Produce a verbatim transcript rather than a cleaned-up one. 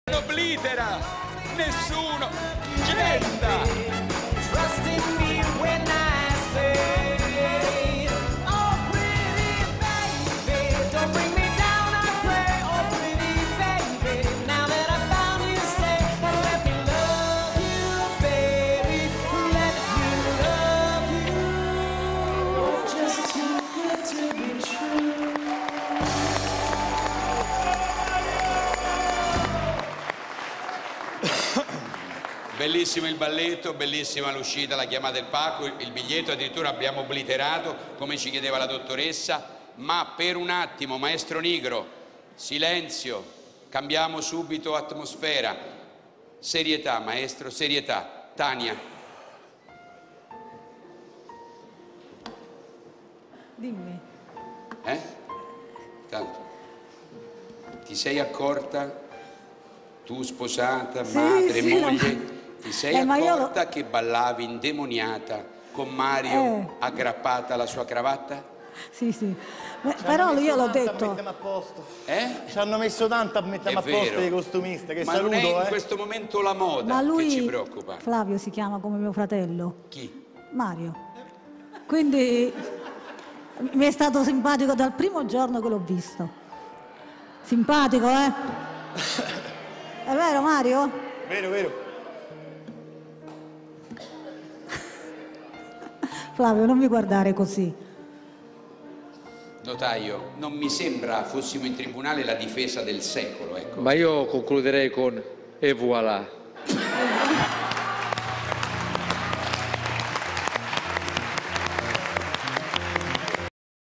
Oblitera, nessuno getta. Bellissimo il balletto, bellissima l'uscita, la chiamata del pacco, il biglietto addirittura abbiamo obliterato come ci chiedeva la dottoressa, ma per un attimo, maestro Nigro, silenzio, cambiamo subito atmosfera, serietà maestro, serietà. Tania. Dimmi. Eh? Tanto. Ti sei accorta, tu sposata, Sì, madre, sì, moglie, no. ti sei Eh, accorta lo... che ballavi indemoniata con Mario eh. aggrappata alla sua cravatta? Sì, sì. Beh, però io l'ho detto. A posto. Eh? Ci hanno messo tanto a mettere a posto i costumisti, che ma saluto, non è in eh. questo momento la moda Ma lui, che ci preoccupa. Flavio si chiama come mio fratello. Chi? Mario. Quindi mi è stato simpatico dal primo giorno che l'ho visto. Simpatico, eh? È vero, Mario? Vero, vero. Flavio, non mi guardare così. Notaio, non mi sembra fossimo in tribunale la difesa del secolo, ecco. Ma io concluderei con e voilà.